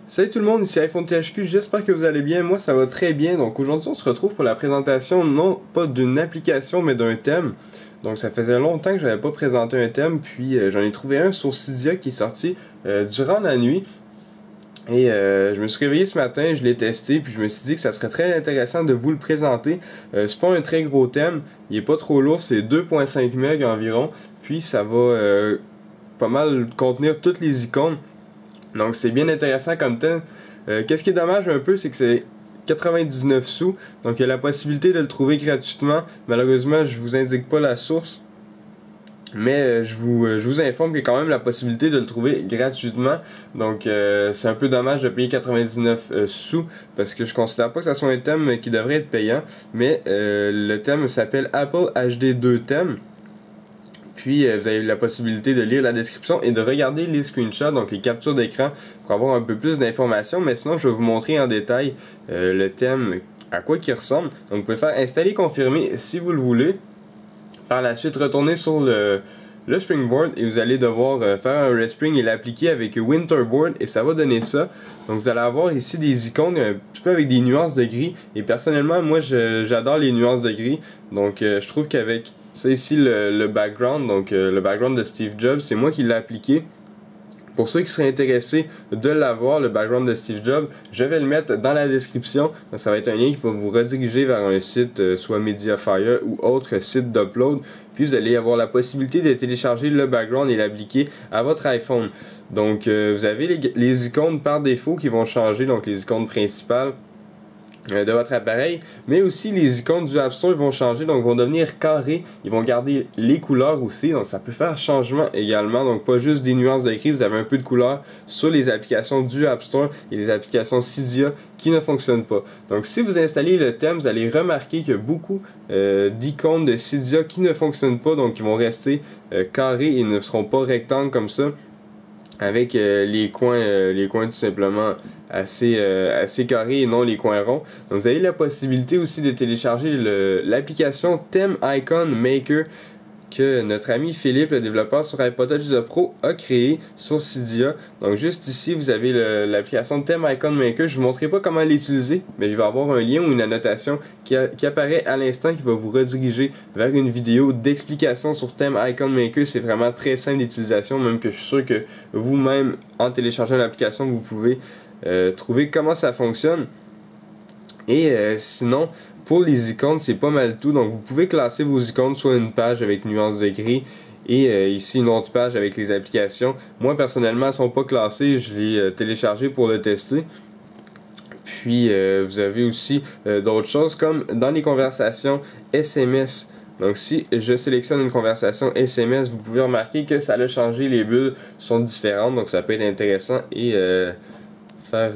Salut tout le monde, ici iPhone THQ, j'espère que vous allez bien, moi ça va très bien. Donc aujourd'hui on se retrouve pour la présentation non pas d'une application mais d'un thème. Donc ça faisait longtemps que j'avais pas présenté un thème, puis j'en ai trouvé un sur Cydia qui est sorti durant la nuit. Et je me suis réveillé ce matin, je l'ai testé, puis je me suis dit que ça serait très intéressant de vous le présenter. C'est pas un très gros thème, il est pas trop lourd, c'est 2.5 MB environ, puis ça va pas mal contenir toutes les icônes. Donc c'est bien intéressant comme thème. Qu'est-ce qui est dommage un peu, c'est que c'est 99 sous. Donc il y a la possibilité de le trouver gratuitement. Malheureusement, je vous indique pas la source. Mais je vous informe qu'il y a quand même la possibilité de le trouver gratuitement. Donc c'est un peu dommage de payer 99 sous parce que je considère pas que ça soit un thème qui devrait être payant. Mais le thème s'appelle Apple HD2 Theme. Puis vous avez la possibilité de lire la description et de regarder les screenshots, donc les captures d'écran, pour avoir un peu plus d'informations. Mais sinon, je vais vous montrer en détail le thème, à quoi il ressemble. Donc vous pouvez faire installer, confirmer si vous le voulez. Par la suite, retourner sur le Springboard et vous allez devoir faire un respring et l'appliquer avec Winterboard et ça va donner ça. Donc vous allez avoir ici des icônes un petit peu avec des nuances de gris. Et personnellement, moi j'adore les nuances de gris. Donc je trouve qu'avec ça ici, le background, donc le background de Steve Jobs, c'est moi qui l'ai appliqué. Pour ceux qui seraient intéressés de l'avoir, le background de Steve Jobs, je vais le mettre dans la description. Donc, ça va être un lien qui va vous rediriger vers un site, soit Mediafire ou autre site d'upload. Puis vous allez avoir la possibilité de télécharger le background et l'appliquer à votre iPhone. Donc vous avez les icônes par défaut qui vont changer, donc les icônes principales de votre appareil, mais aussi les icônes du App Store vont changer, donc vont devenir carrés, ils vont garder les couleurs aussi, donc ça peut faire changement également, donc pas juste des nuances de gris, vous avez un peu de couleur sur les applications du App Store et les applications Cydia qui ne fonctionnent pas. Donc si vous installez le thème, vous allez remarquer qu'il y a beaucoup d'icônes de Cydia qui ne fonctionnent pas, donc qui vont rester carrés et ne seront pas rectangles comme ça, avec les coins tout simplement assez carrés et non les coins ronds. Donc vous avez la possibilité aussi de télécharger l'application Theme Icon Maker que notre ami Philippe, le développeur sur iPod Touch Pro, a créé sur Cydia. Donc juste ici, vous avez l'application Theme Icon Maker. Je ne vous montrerai pas comment l'utiliser, mais il va y avoir un lien ou une annotation qui apparaît à l'instant qui va vous rediriger vers une vidéo d'explication sur Theme Icon Maker. C'est vraiment très simple d'utilisation, même que je suis sûr que vous-même, en téléchargeant l'application, vous pouvez trouver comment ça fonctionne. Et sinon, pour les icônes, c'est pas mal tout. Donc vous pouvez classer vos icônes, soit une page avec nuances de gris et ici une autre page avec les applications. Moi personnellement, elles sont pas classées, je l'ai téléchargé pour le tester. Puis vous avez aussi d'autres choses comme dans les conversations SMS. Donc si je sélectionne une conversation SMS, vous pouvez remarquer que ça a changé, les bulles sont différentes, donc ça peut être intéressant et faire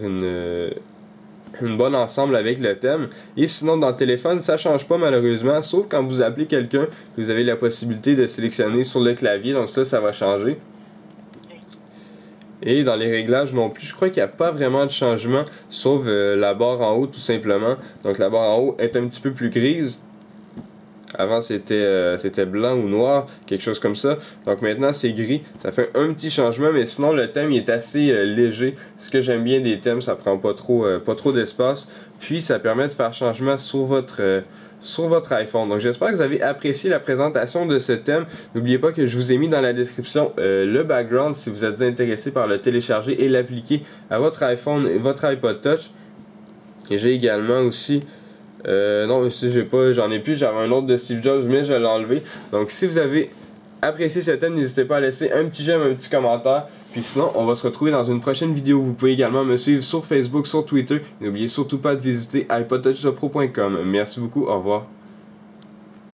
une bonne ensemble avec le thème. Et sinon dans le téléphone ça change pas malheureusement, sauf quand vous appelez quelqu'un, vous avez la possibilité de sélectionner sur le clavier, donc ça va changer. Et dans les réglages non plus, je crois qu'il n'y a pas vraiment de changement, sauf la barre en haut tout simplement. Donc la barre en haut est un petit peu plus grise. Avant c'était blanc ou noir, quelque chose comme ça. Donc maintenant c'est gris. Ça fait un petit changement, mais sinon le thème il est assez léger. Ce que j'aime bien des thèmes, ça prend pas trop d'espace. Puis ça permet de faire changement sur votre iPhone. Donc j'espère que vous avez apprécié la présentation de ce thème. N'oubliez pas que je vous ai mis dans la description le background si vous êtes intéressé par le télécharger et l'appliquer à votre iPhone et votre iPod Touch. Et j'ai également aussi non, si j'en ai plus, j'avais un autre de Steve Jobs, mais je l'ai enlevé. Donc si vous avez apprécié ce thème, n'hésitez pas à laisser un petit j'aime, un petit commentaire. Puis sinon, on va se retrouver dans une prochaine vidéo. Vous pouvez également me suivre sur Facebook, sur Twitter. N'oubliez surtout pas de visiter iPodTouchPro.com. Merci beaucoup, au revoir.